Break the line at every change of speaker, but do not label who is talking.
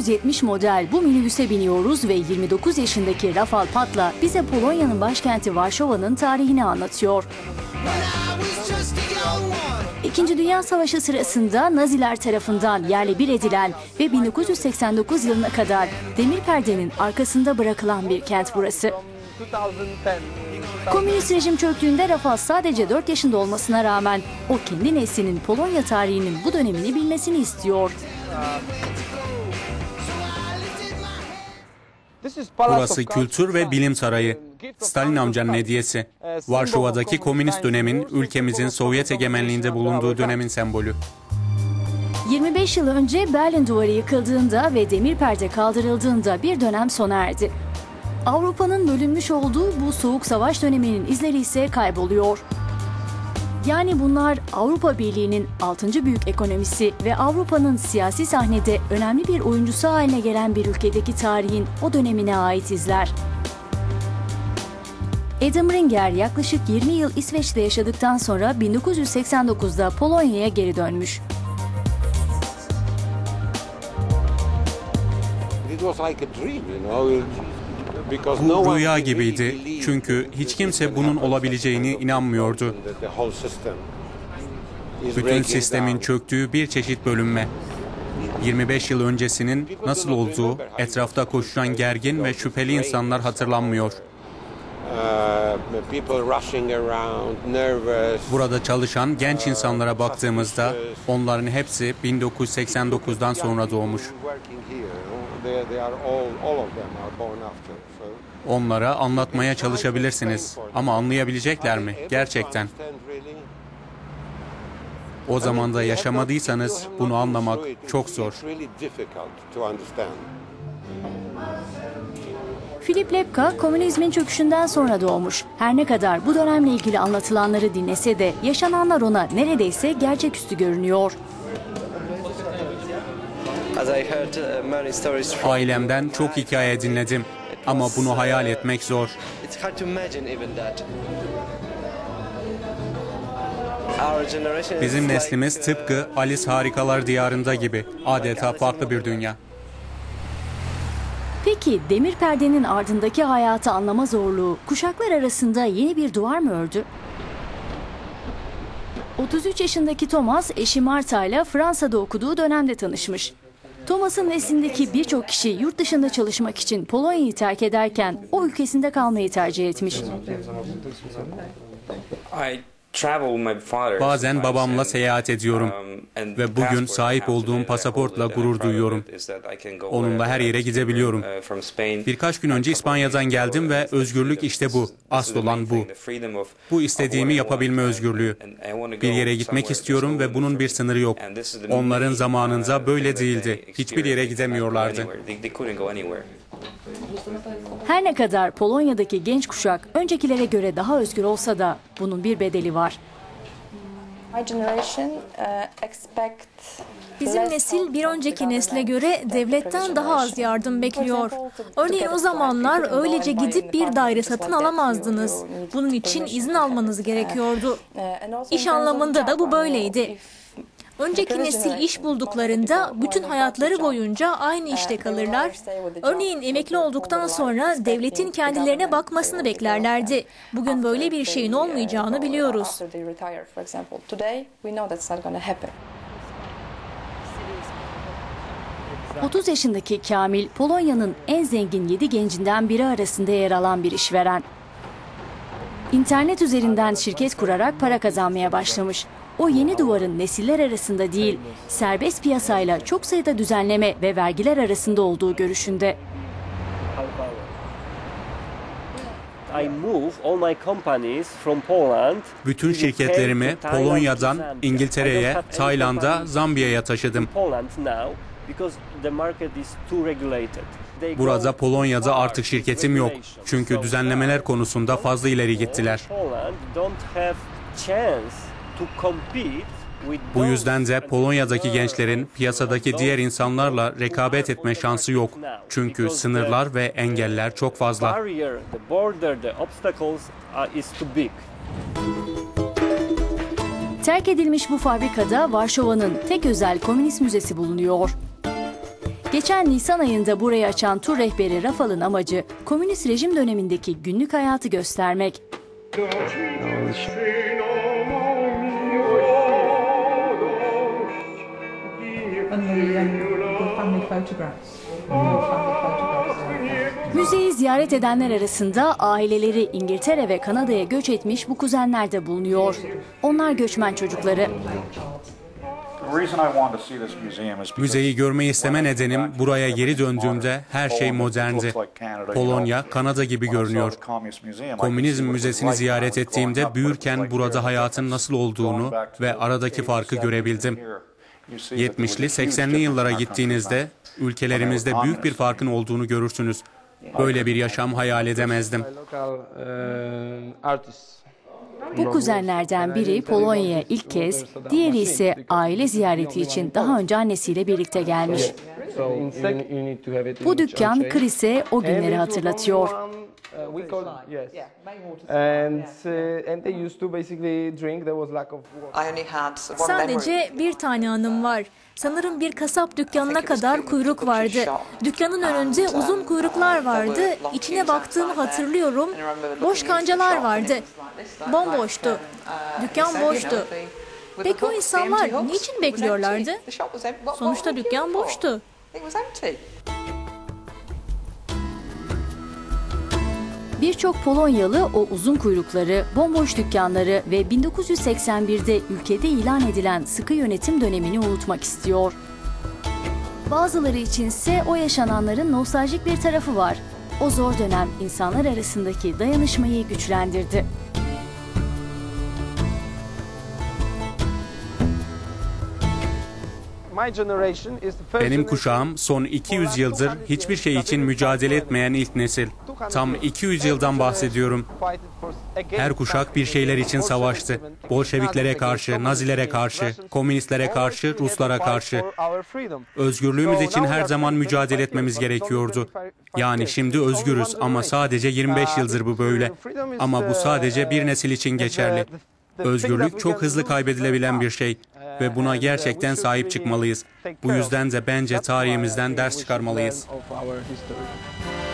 1970 model bu minibüse biniyoruz ve 29 yaşındaki Rafał Patla bize Polonya'nın başkenti Varşova'nın tarihini anlatıyor. İkinci Dünya Savaşı sırasında Naziler tarafından yerle bir edilen ve 1989 yılına kadar demir perdenin arkasında bırakılan bir kent burası. Komünist rejim çöktüğünde Rafał sadece 4 yaşında olmasına rağmen o kendi neslinin Polonya tarihinin bu dönemini bilmesini istiyor.
Burası Kültür ve Bilim Sarayı. Stalin amcanın hediyesi. Varşova'daki komünist dönemin ülkemizin Sovyet egemenliğinde bulunduğu dönemin sembolü.
25 yıl önce Berlin Duvarı yıkıldığında ve demir perde kaldırıldığında bir dönem sona erdi. Avrupa'nın bölünmüş olduğu bu soğuk savaş döneminin izleri ise kayboluyor. Yani bunlar Avrupa Birliği'nin 6. büyük ekonomisi ve Avrupa'nın siyasi sahnede önemli bir oyuncusu haline gelen bir ülkedeki tarihin o dönemine ait izler. Adam Ringer yaklaşık 20 yıl İsveç'te yaşadıktan sonra 1989'da Polonya'ya geri dönmüş.
Bu rüya gibiydi çünkü hiç kimse bunun olabileceğine inanmıyordu. Bütün sistemin çöktüğü bir çeşit bölünme. 25 yıl öncesinin nasıl olduğu, etrafta koşan gergin ve şüpheli insanlar hatırlanmıyor. Burada çalışan genç insanlara baktığımızda onların hepsi 1989'dan sonra doğmuş. Onlara anlatmaya çalışabilirsiniz ama anlayabilecekler mi gerçekten? O zamanda yaşamadıysanız bunu anlamak çok zor.
Filip Lepka komünizmin çöküşünden sonra doğmuş. Her ne kadar bu dönemle ilgili anlatılanları dinlese de yaşananlar ona neredeyse gerçeküstü görünüyor.
Ailemden çok hikaye dinledim ama bunu hayal etmek zor. Bizim neslimiz tıpkı Alice Harikalar Diyarında gibi adeta farklı bir dünya.
Peki demir perdenin ardındaki hayatı anlama zorluğu kuşaklar arasında yeni bir duvar mı ördü? 33 yaşındaki Thomas eşi Marta ile Fransa'da okuduğu dönemde tanışmış. Thomas'ın neslindeki birçok kişi yurt dışında çalışmak için Polonya'yı terk ederken o ülkesinde kalmayı tercih etmiş.
Bazen babamla seyahat ediyorum ve bugün sahip olduğum pasaportla gurur duyuyorum. Onunla her yere gidebiliyorum. Birkaç gün önce İspanya'dan geldim ve özgürlük işte bu. Asıl olan bu. Bu istediğimi yapabilme özgürlüğü. Bir yere gitmek istiyorum ve bunun bir sınırı yok. Onların zamanında böyle değildi. Hiçbir yere gidemiyorlardı.
Her ne kadar Polonya'daki genç kuşak öncekilere göre daha özgür olsa da bunun bir bedeli var.
Bizim nesil bir önceki nesle göre devletten daha az yardım bekliyor. Örneğin o zamanlar öylece gidip bir daire satın alamazdınız. Bunun için izin almanız gerekiyordu. İş anlamında da bu böyleydi. Önceki nesil iş bulduklarında bütün hayatları boyunca aynı işte kalırlar. Örneğin emekli olduktan sonra devletin kendilerine bakmasını beklerlerdi. Bugün böyle bir şeyin olmayacağını biliyoruz.
...30 yaşındaki Kamil, Polonya'nın en zengin 7 gencinden biri arasında yer alan bir işveren. İnternet üzerinden şirket kurarak para kazanmaya başlamış. O yeni duvarın nesiller arasında değil, serbest piyasayla çok sayıda düzenleme ve vergiler arasında olduğu görüşünde.
Bütün şirketlerimi Polonya'dan İngiltere'ye, Tayland'a, Zambiya'ya taşıdım. Burada Polonya'da artık şirketim yok. Çünkü düzenlemeler konusunda fazla ileri gittiler. Bu yüzden de Polonya'daki gençlerin piyasadaki diğer insanlarla rekabet etme şansı yok. Çünkü sınırlar ve engeller çok fazla.
Terk edilmiş bu fabrikada Varşova'nın tek özel komünist müzesi bulunuyor. Geçen Nisan ayında burayı açan tur rehberi Rafal'ın amacı komünist rejim dönemindeki günlük hayatı göstermek. Müzeyi ziyaret edenler arasında aileleri İngiltere ve Kanada'ya göç etmiş bu kuzenler de bulunuyor. Onlar göçmen çocukları.
Müzeyi görmeyi isteme nedenim buraya geri döndüğümde her şey moderndi. Polonya, Kanada gibi görünüyor. Komünizm Müzesi'ni ziyaret ettiğimde büyürken burada hayatın nasıl olduğunu ve aradaki farkı görebildim. 70'li, 80'li yıllara gittiğinizde ülkelerimizde büyük bir farkın olduğunu görürsünüz. Böyle bir yaşam hayal edemezdim.
Bu kuzenlerden biri Polonya'ya ilk kez, diğeri ise aile ziyareti için daha önce annesiyle birlikte gelmiş. Bu dükkan Chris'e o günleri hatırlatıyor.
Sadece bir tane anım var. Sanırım bir kasap dükkanına kadar kuyruk vardı. Dükkanın önünde uzun kuyruklar vardı. İçine baktığımı hatırlıyorum. Boş kancalar vardı. Bomboştu. Dükkan boştu. Peki o insanlar niçin bekliyorlardı? Sonuçta dükkan boştu.
Birçok Polonyalı o uzun kuyrukları, bomboş dükkanları ve 1981'de ülkede ilan edilen sıkı yönetim dönemini unutmak istiyor. Bazıları içinse o yaşananların nostaljik bir tarafı var. O zor dönem insanlar arasındaki dayanışmayı güçlendirdi.
Benim kuşağım son 200 yıldır hiçbir şey için mücadele etmeyen ilk nesil. Tam 200 yıldan bahsediyorum. Her kuşak bir şeyler için savaştı. Bolşeviklere karşı, Nazilere karşı, komünistlere karşı, Ruslara karşı. Özgürlüğümüz için her zaman mücadele etmemiz gerekiyordu. Yani şimdi özgürüz ama sadece 25 yıldır bu böyle. Ama bu sadece bir nesil için geçerli. Özgürlük çok hızlı kaybedilebilen bir şey ve buna gerçekten sahip çıkmalıyız. Bu yüzden de bence tarihimizden ders çıkarmalıyız.